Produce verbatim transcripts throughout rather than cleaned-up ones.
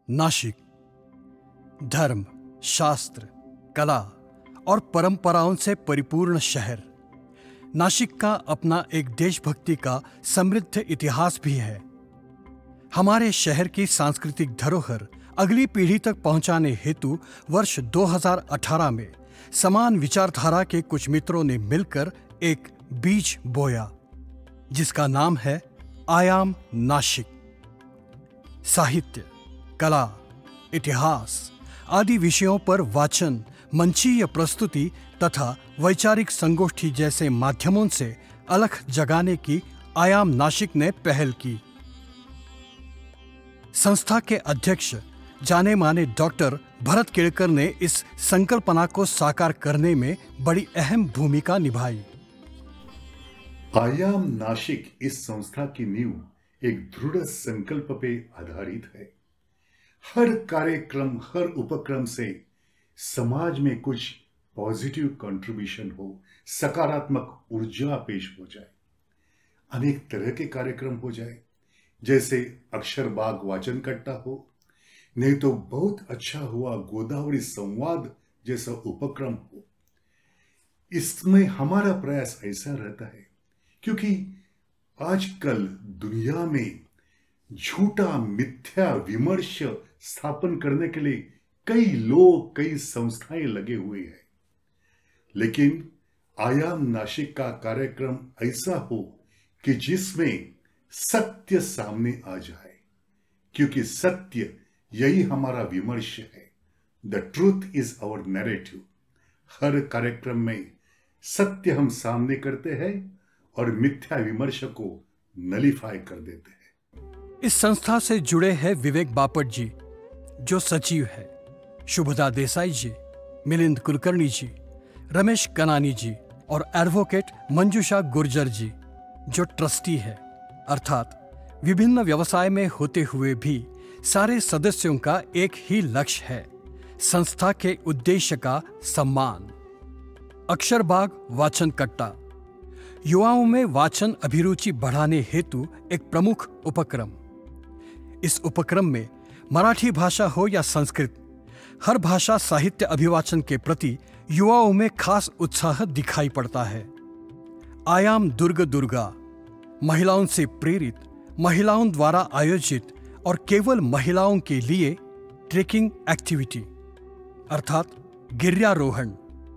नासिक धर्म, शास्त्र, कला और परंपराओं से परिपूर्ण शहर। नासिक का अपना एक देशभक्ति का समृद्ध इतिहास भी है। हमारे शहर की सांस्कृतिक धरोहर अगली पीढ़ी तक पहुंचाने हेतु वर्ष दो हज़ार अठारह में समान विचारधारा के कुछ मित्रों ने मिलकर एक बीज बोया, जिसका नाम है आयाम नासिक। साहित्य, कला, इतिहास आदि विषयों पर वाचन, मंचीय प्रस्तुति तथा वैचारिक संगोष्ठी जैसे माध्यमों से अलख जगाने की आयाम नासिक ने पहल की। संस्था के अध्यक्ष जाने माने डॉक्टर भरत केळकर ने इस संकल्पना को साकार करने में बड़ी अहम भूमिका निभाई। आयाम नासिक इस संस्था की नींव एक दृढ़ संकल्प पे आधारित है। हर कार्यक्रम, हर उपक्रम से समाज में कुछ पॉजिटिव कंट्रीब्यूशन हो, सकारात्मक ऊर्जा पेश हो जाए। अनेक तरह के कार्यक्रम हो जाए, जैसे अक्षर बाग वाचन कट्टा हो, नहीं तो बहुत अच्छा हुआ गोदावरी संवाद जैसा उपक्रम हो। इसमें हमारा प्रयास ऐसा रहता है क्योंकि आजकल दुनिया में झूठा मिथ्या विमर्श स्थापन करने के लिए कई लोग, कई संस्थाएं लगे हुए हैं, लेकिन आयाम नासिक का कार्यक्रम ऐसा हो कि जिसमें सत्य सामने आ जाए, क्योंकि सत्य यही हमारा विमर्श है। The truth is our narrative. हर कार्यक्रम में सत्य हम सामने करते हैं और मिथ्या विमर्श को नलीफाई कर देते हैं। इस संस्था से जुड़े हैं विवेक बापट जी, जो सचिव है, शुभदा देसाई जी, मिलिंद कुलकर्णी जी, रमेश कनानी जी और एडवोकेट मंजुषा गुर्जर जी, जो ट्रस्टी है। अर्थात विभिन्न व्यवसाय में होते हुए भी सारे सदस्यों का एक ही लक्ष्य है, संस्था के उद्देश्य का सम्मान। अक्षरबाग वाचन कट्टा युवाओं में वाचन अभिरुचि बढ़ाने हेतु एक प्रमुख उपक्रम। इस उपक्रम में मराठी भाषा हो या संस्कृत, हर भाषा साहित्य अभिवाचन के प्रति युवाओं में खास उत्साह दिखाई पड़ता है। आयाम दुर्ग दुर्गा महिलाओं से प्रेरित, महिलाओं द्वारा आयोजित और केवल महिलाओं के लिए ट्रेकिंग एक्टिविटी अर्थात गिर्यारोहण,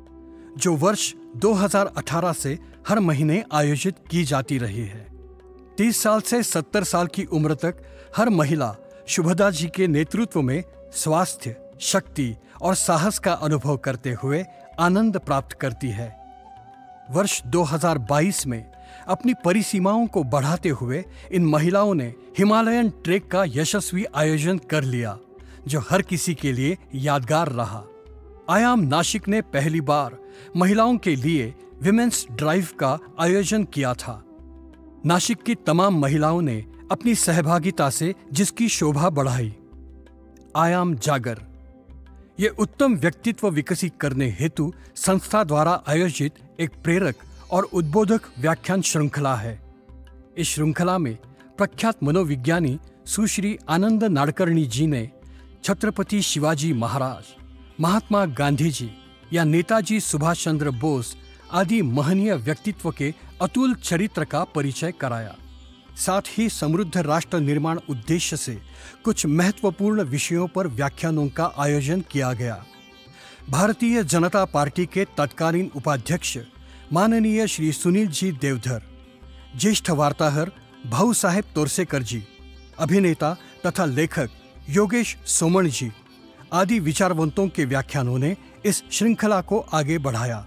जो वर्ष दो हज़ार अठारह से हर महीने आयोजित की जाती रही है। तीस साल से सत्तर साल की उम्र तक हर महिला शुभदा जी के नेतृत्व में स्वास्थ्य, शक्ति और साहस का अनुभव करते हुए आनंद प्राप्त करती है। वर्ष दो हज़ार बाईस में अपनी परिसीमाओं को बढ़ाते हुए इन महिलाओं ने हिमालयन ट्रेक का यशस्वी आयोजन कर लिया, जो हर किसी के लिए यादगार रहा। आयाम नासिक ने पहली बार महिलाओं के लिए विमेंस ड्राइव का आयोजन किया था। नासिक की तमाम महिलाओं ने अपनी सहभागिता से जिसकी शोभा बढ़ाई। आयाम जागर ये उत्तम व्यक्तित्व विकसित करने हेतु संस्था द्वारा आयोजित एक प्रेरक और उद्बोधक व्याख्यान श्रृंखला है। इस श्रृंखला में प्रख्यात मनोविज्ञानी सुश्री आनंद नाडकर्णी जी ने छत्रपति शिवाजी महाराज, महात्मा गांधी जी या नेताजी सुभाष चंद्र बोस आदि महनीय व्यक्तित्व के अतुल चरित्र का परिचय कराया। साथ ही समृद्ध राष्ट्र निर्माण उद्देश्य से कुछ महत्वपूर्ण विषयों पर व्याख्यानों का आयोजन किया गया। भारतीय जनता पार्टी के तत्कालीन उपाध्यक्ष माननीय श्री सुनील जी देवधर, ज्येष्ठ वार्ताहर भाऊ साहेब तोरसेकर जी, अभिनेता तथा लेखक योगेश सोमण जी आदि विचारवंतों के व्याख्यानों ने इस श्रृंखला को आगे बढ़ाया।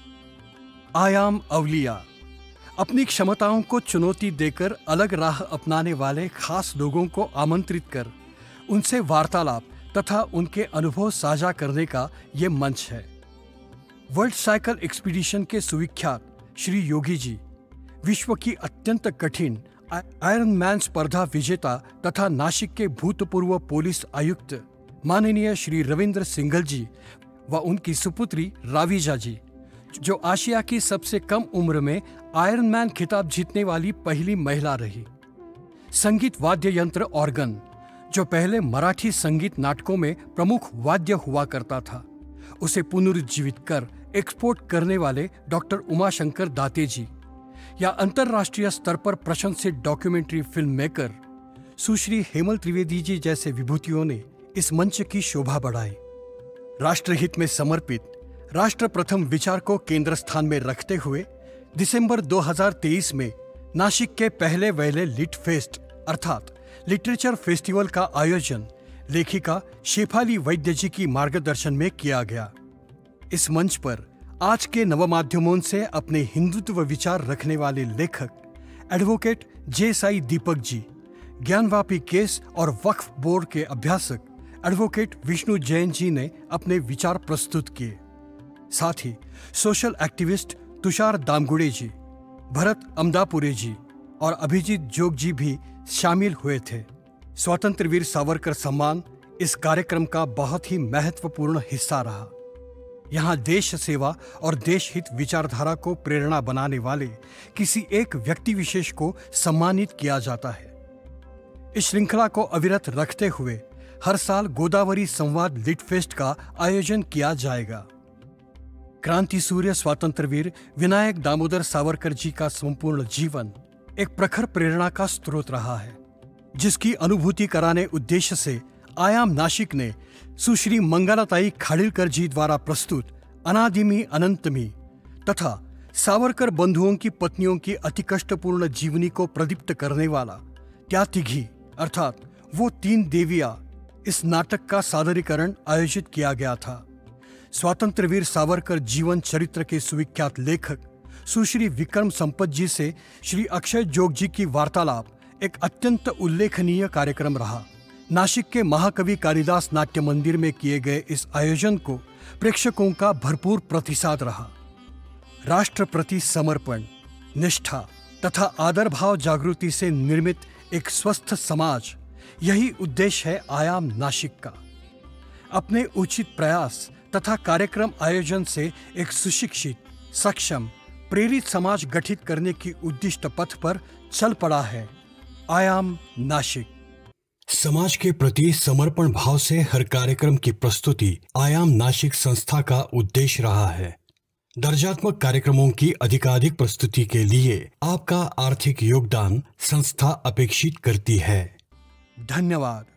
आयाम अवलिया अपनी क्षमताओं को चुनौती देकर अलग राह अपनाने वाले खास लोगों को आमंत्रित कर उनसे वार्तालाप तथा उनके अनुभव साझा करने का ये मंच है। वर्ल्ड साइकिल एक्सपीडिशन के सुविख्यात श्री योगी जी, विश्व की अत्यंत कठिन आयरन मैन स्पर्धा विजेता तथा नासिक के भूतपूर्व पुलिस आयुक्त माननीय श्री रविंद्र सिंघल जी व उनकी सुपुत्री रावीजा जी, जो आशिया की सबसे कम उम्र में आयरन मैन खिताब जीतने वाली पहली महिला रही। संगीत वाद्य यंत्र ऑर्गन, जो पहले मराठी संगीत नाटकों में प्रमुख वाद्य हुआ करता था, उसे पुनरुज्जीवित कर एक्सपोर्ट करने वाले डॉक्टर उमाशंकर दाते जी, या अंतर्राष्ट्रीय स्तर पर प्रशंसित documentary film maker Sushri Hemal Trivedi ji जैसे विभूतियों ने इस मंच की शोभा बढ़ाई। राष्ट्रहित में समर्पित राष्ट्र प्रथम विचार को केंद्र स्थान में रखते हुए दिसंबर दो हज़ार तेईस में नासिक के पहले वहले लिट फेस्ट अर्थात लिटरेचर फेस्टिवल का आयोजन लेखिका शेफाली वैद्य जी की मार्गदर्शन में किया गया। इस मंच पर आज के नवमाध्यमों से अपने हिंदुत्व विचार रखने वाले लेखक advocate J Sai Deepak ji, Gyanvapi case और वक्फ बोर्ड के अभ्यासक एडवोकेट विष्णु जैन जी ने अपने विचार प्रस्तुत किए। साथ ही सोशल एक्टिविस्ट तुषार दामगुड़े जी, भरत अमदापुरे जी और अभिजीत जोग जी भी शामिल हुए थे। स्वतंत्र वीर सावरकर सम्मान इस कार्यक्रम का बहुत ही महत्वपूर्ण हिस्सा रहा। यहाँ देश सेवा और देश हित विचारधारा को प्रेरणा बनाने वाले किसी एक व्यक्ति विशेष को सम्मानित किया जाता है। इस श्रृंखला को अविरत रखते हुए हर साल गोदावरी संवाद लिट फेस्ट का आयोजन किया जाएगा। क्रांति सूर्य स्वतंत्र वीर विनायक दामोदर सावरकर जी का संपूर्ण जीवन एक प्रखर प्रेरणा का स्रोत रहा है, जिसकी अनुभूति कराने उद्देश्य से आयाम नासिक ने सुश्री मंगलाताई खाड़िलकर जी द्वारा प्रस्तुत अनादिमी अनंतमी तथा सावरकर बंधुओं की पत्नियों की अति कष्टपूर्ण जीवनी को प्रदीप्त करने वाला त्यातिघी अर्थात वो तीन देवियां इस नाटक का सादरीकरण आयोजित किया गया था। स्वतंत्र वीर सावरकर जीवन चरित्र के सुविख्यात लेखक सुश्री विक्रम संपत जी से श्री अक्षय जोग जी की वार्तालाप एक अत्यंत उल्लेखनीय कार्यक्रम रहा। नासिक के महाकवि कालिदास नाट्य मंदिर में किए गए इस आयोजन को प्रेक्षकों का भरपूर प्रतिसाद रहा। राष्ट्र प्रति समर्पण, निष्ठा तथा आदर भाव जागृति से निर्मित एक स्वस्थ समाज, यही उद्देश्य है आयाम नासिक का। अपने उचित प्रयास तथा कार्यक्रम आयोजन से एक सुशिक्षित, सक्षम, प्रेरित समाज गठित करने की उद्दिष्ट पथ पर चल पड़ा है आयाम नासिक। समाज के प्रति समर्पण भाव से हर कार्यक्रम की प्रस्तुति आयाम नासिक संस्था का उद्देश्य रहा है। दर्जात्मक कार्यक्रमों की अधिकाधिक प्रस्तुति के लिए आपका आर्थिक योगदान संस्था अपेक्षित करती है। धन्यवाद।